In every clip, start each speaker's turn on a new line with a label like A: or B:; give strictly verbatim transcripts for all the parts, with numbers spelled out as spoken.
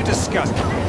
A: discussed.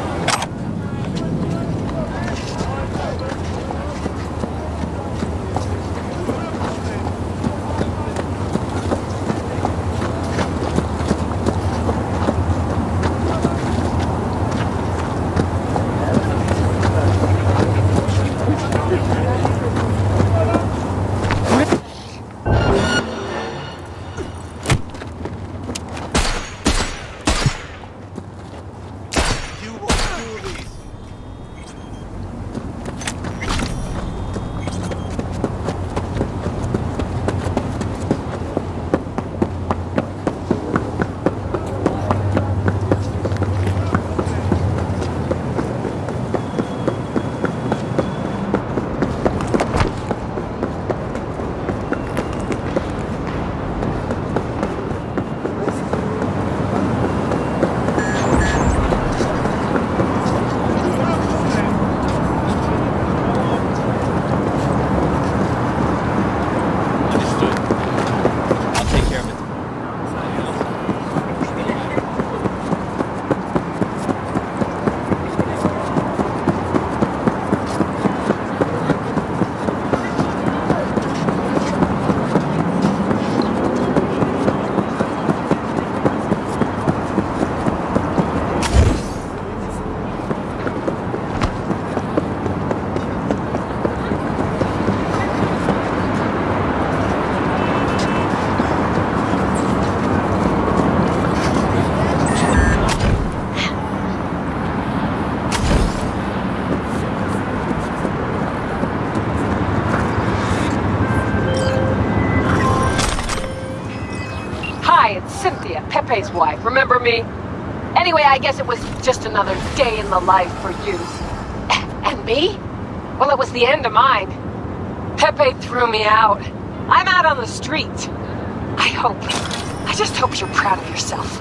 B: Pepe's wife, remember me? Anyway, I guess it was just another day in the life for you. And me? Well, it was the end of mine. Pepe threw me out. I'm out on the street. I hope, I just hope you're proud of yourself.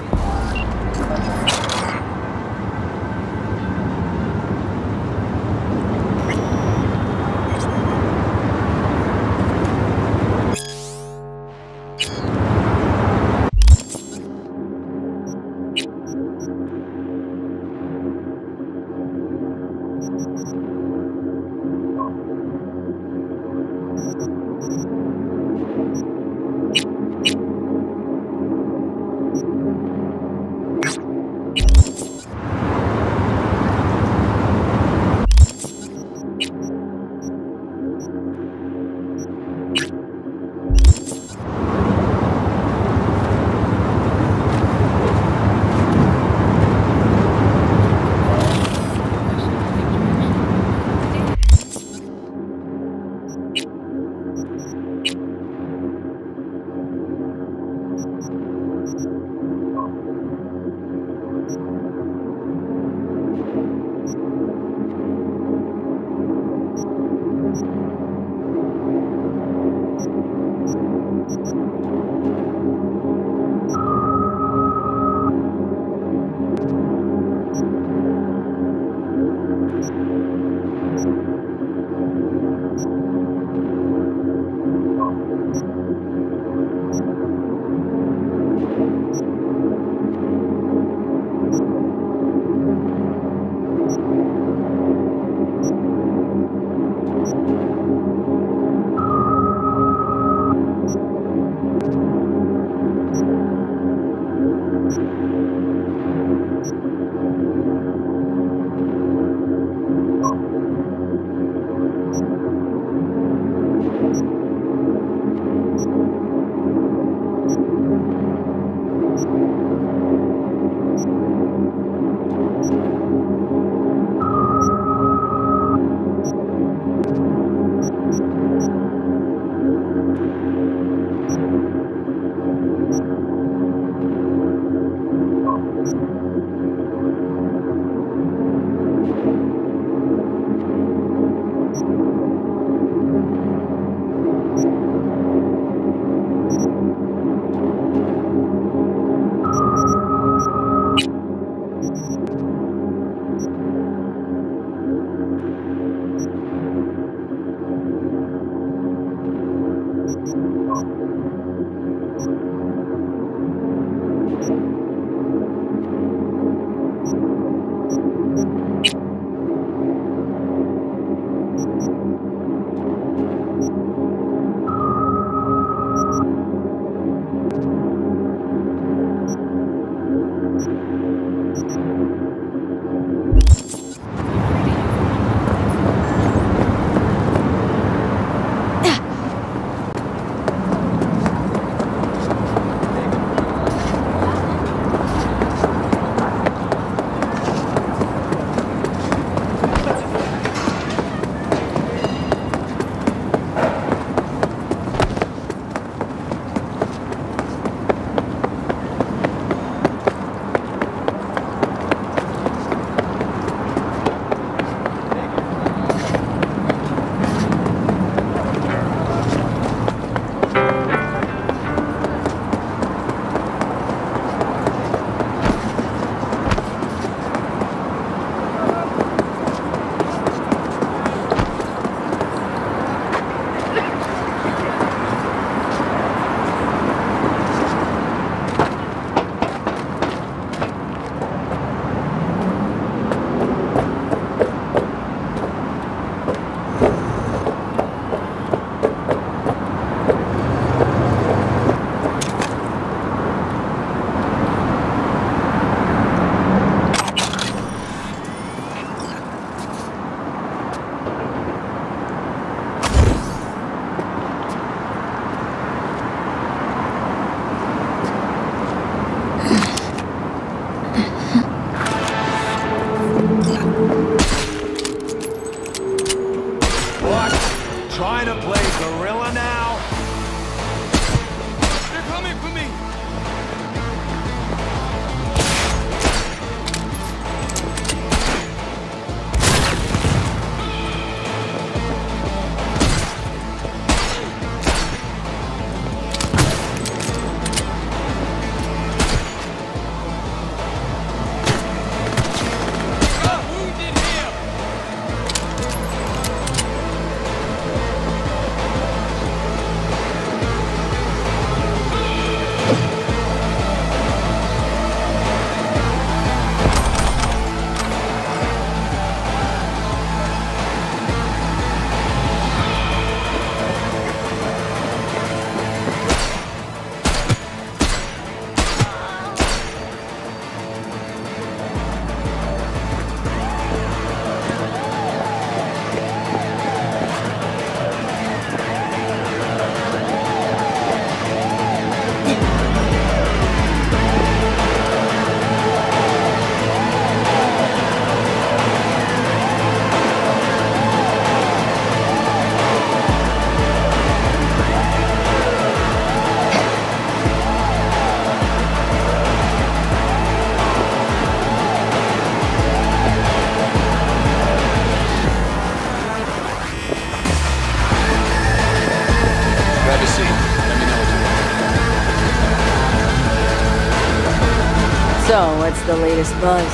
A: So, what's the latest buzz?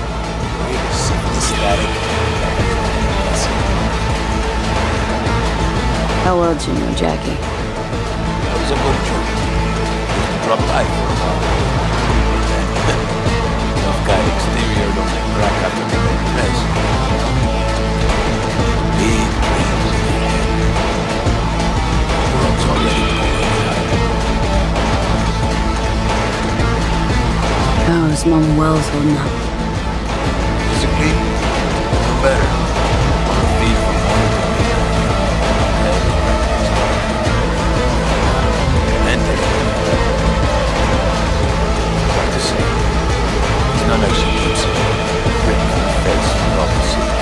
C: Static.
A: How well do you know Jackie?
C: That was a good joke. Drop by for a while. Tough guy exterior don't make crack after the big mess. Big brains in your head. World's already pulling out.
A: How's Mama Wells holding up?
C: Physically, no better. On her feet from morning to night. Mentally, hard to say. It's not like she keeps it written on her face for all to see.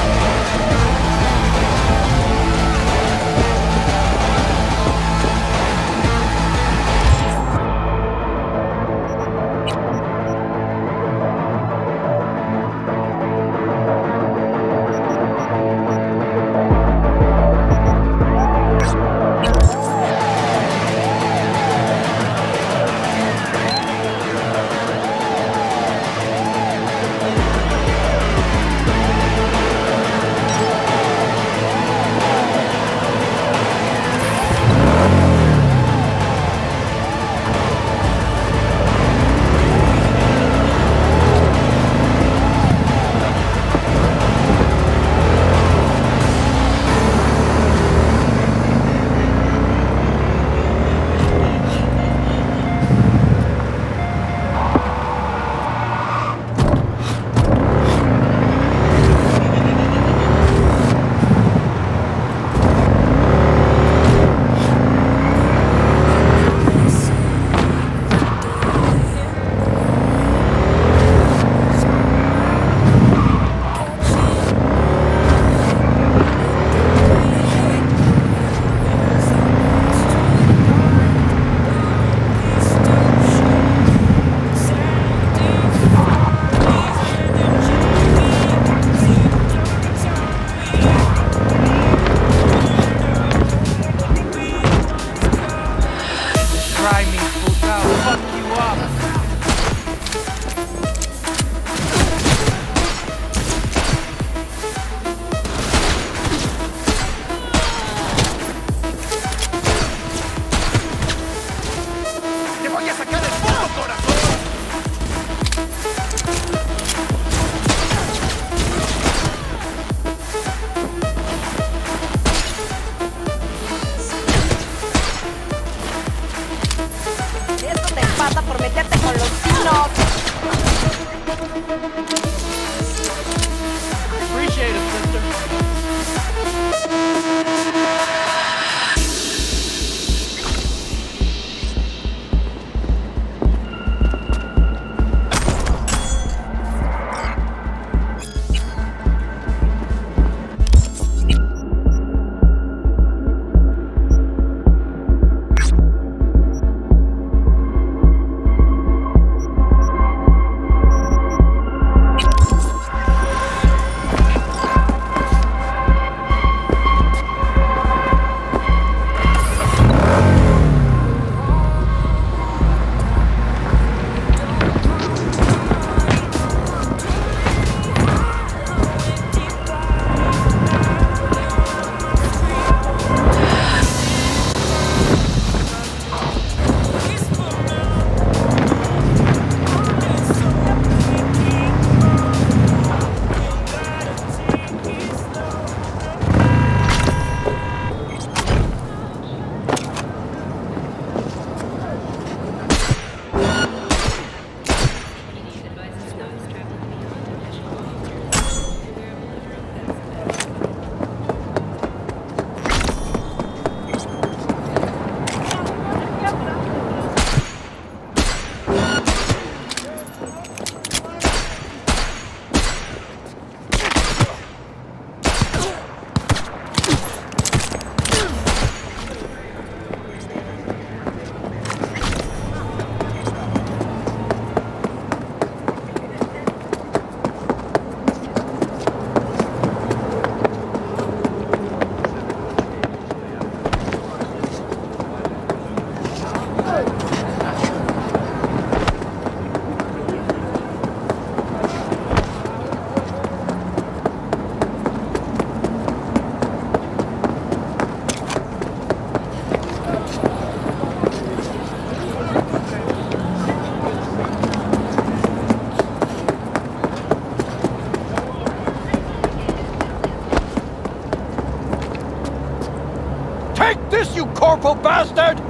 D: like this, you corporal bastard!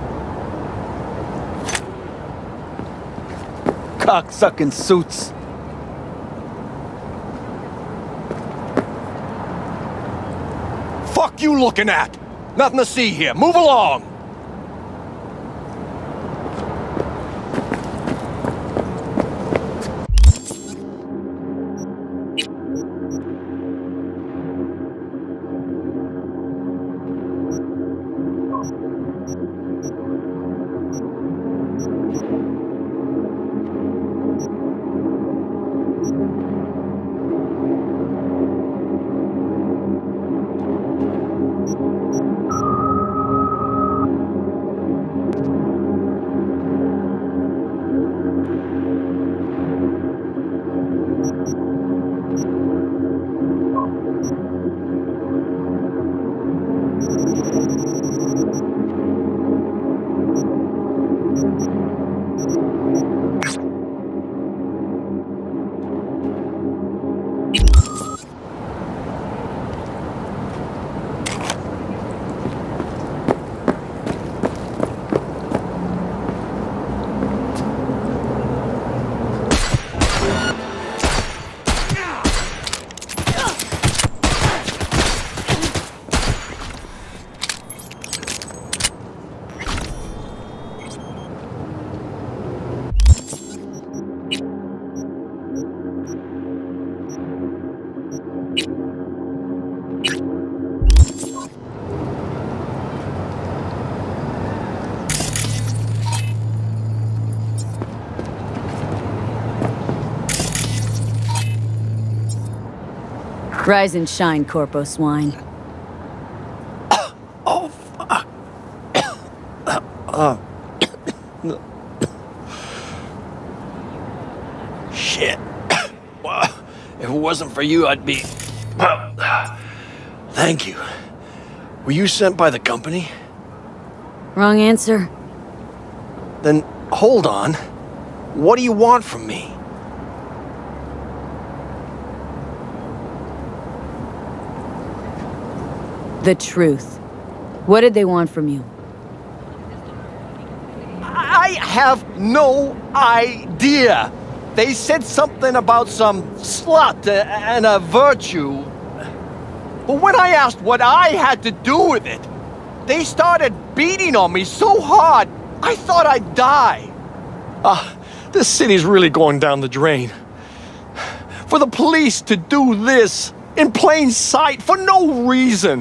D: Cocksucking suits. Fuck you looking at? Nothing to see here. Move along!
A: Rise and shine, Corpo Swine.
D: Oh, fuck. uh. Shit. Well, if it wasn't for you, I'd be... Thank you. Were you sent by the company?
A: Wrong answer.
D: Then, hold on. What do you want from me?
A: The truth. What did they want from you?
D: I have no idea. They said something about some slut and a virtue. But when I asked what I had to do with it, they started beating on me so hard, I thought I'd die. Ah, uh, this city's really going down the drain. For the police to do this in plain sight for no reason.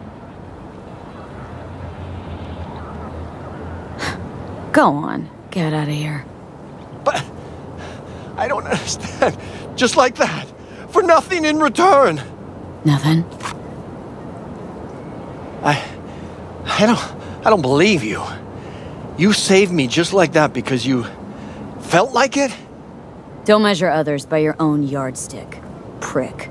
A: Go on. Get out of here.
D: But I don't understand. Just like that. For nothing in return.
A: Nothing?
D: I... I don't... I don't believe you. You saved me just like that because you felt like it?
A: Don't measure others by your own yardstick, prick.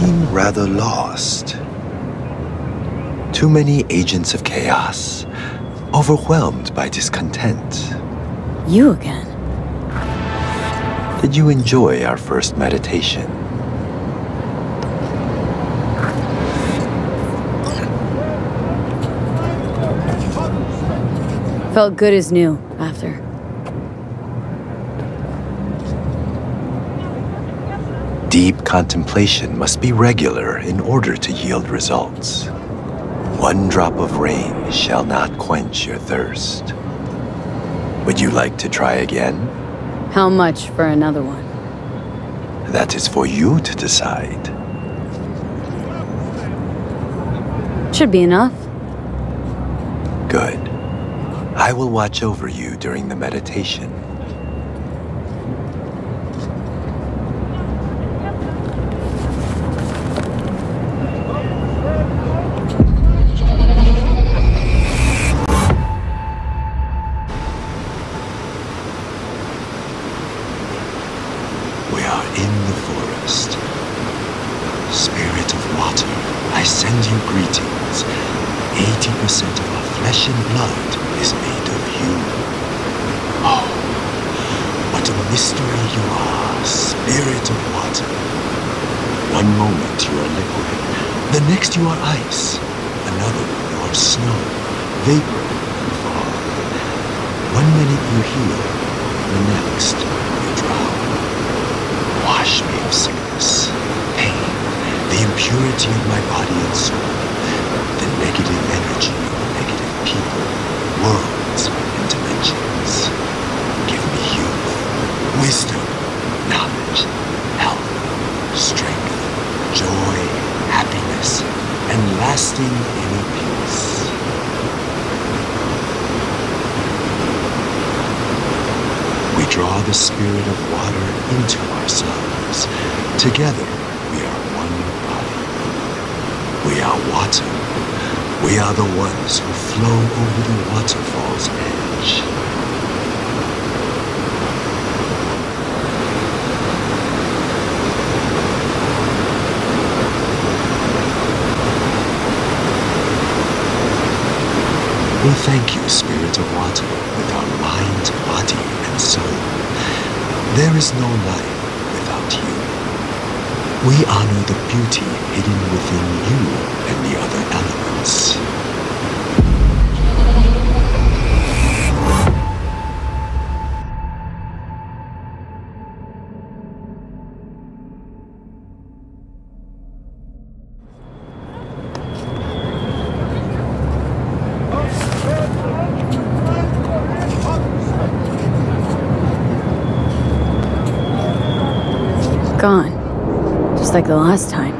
E: seem rather lost. Too many agents of chaos, overwhelmed by discontent.
A: You again?
E: Did you enjoy our first meditation?
A: Felt good as new after.
E: Deep contemplation must be regular in order to yield results. One drop of rain shall not quench your thirst. Would you like to try again?
A: How much for another one?
E: That is for you to decide.
A: Should be enough.
E: Good. I will watch over you during the meditation. We are in the forest. Spirit of water, I send you greetings. Eighty percent of our flesh and blood is made of you. Oh, what a mystery you are, Spirit of water. One moment you are liquid, the next you are ice, another you are snow, vapor, and fog. One minute you heal, the next you drown. Wash me of sickness, pain, the impurity of my body and soul, the negative energy of negative people, worlds, and dimensions. Give me youth, wisdom, knowledge, health, strength, joy, happiness, and lasting inner peace. We draw the spirit of water into ourselves. Together, we are one body. We are water. We are the ones who flow over the waterfall's edge. We thank you, Spirit of Water, with our mind, body, and soul. There is no life without you. We honor the beauty hidden within you and the other elements.
A: Gone. Just like the last time.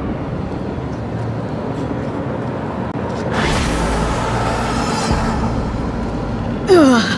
A: Ugh.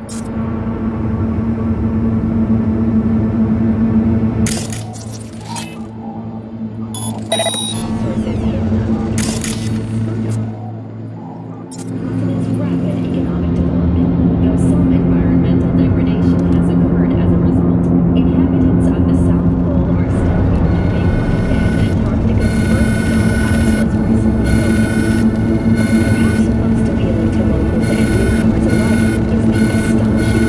F: Perhaps most appealing to locals and newcomers alike is the astonishing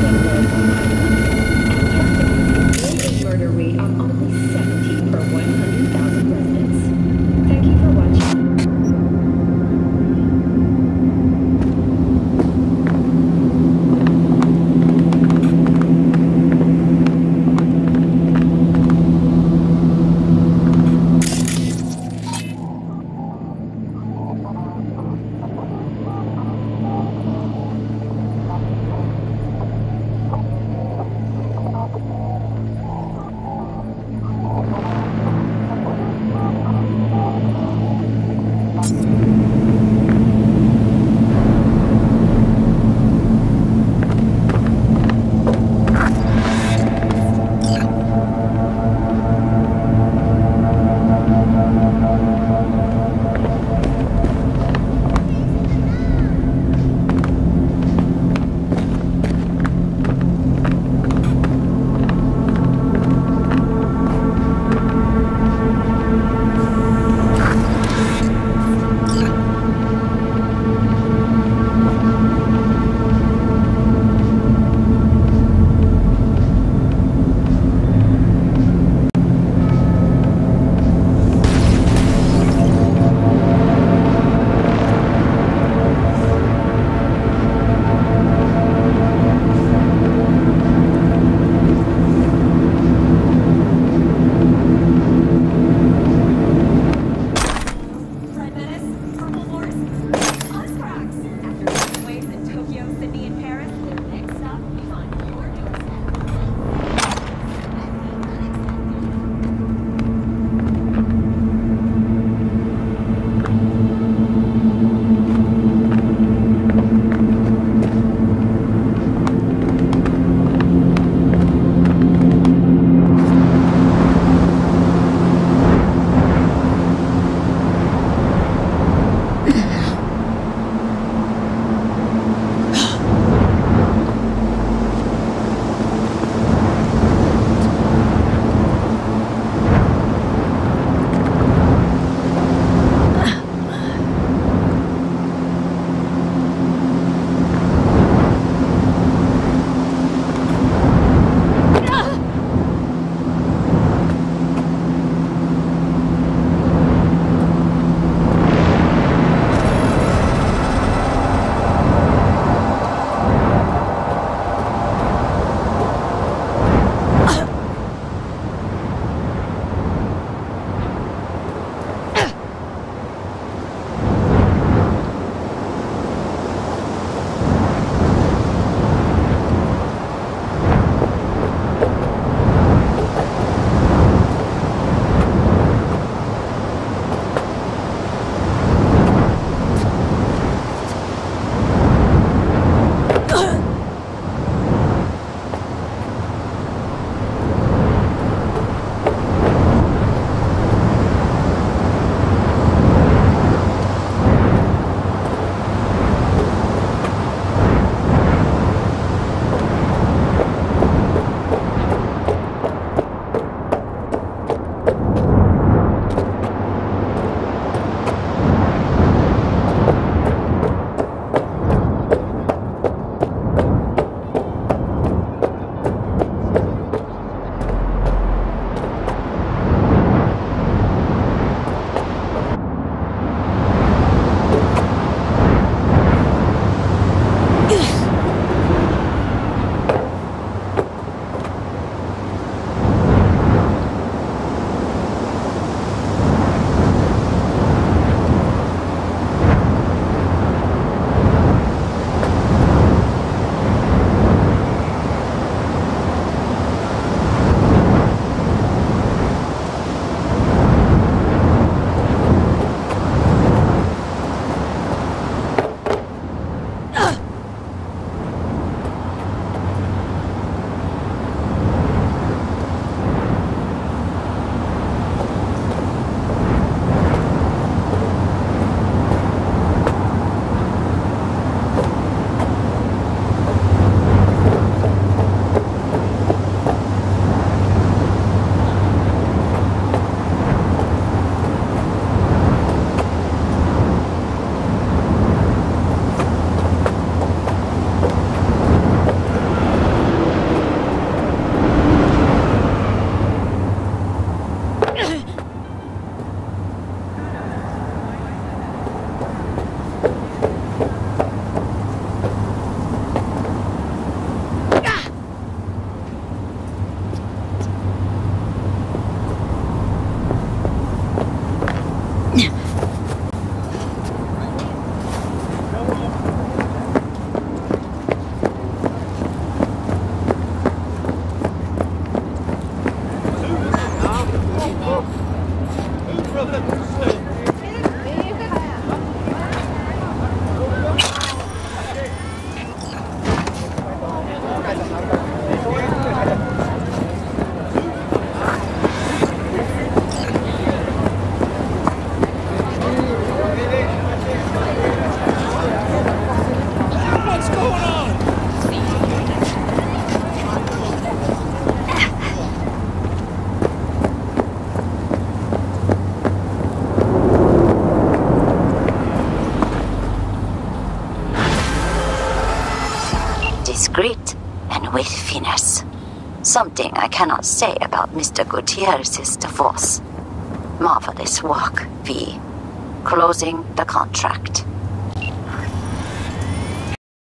F: Lumpiness. Something I cannot say about Mister Gutierrez's divorce. Marvelous work, V. Closing the contract.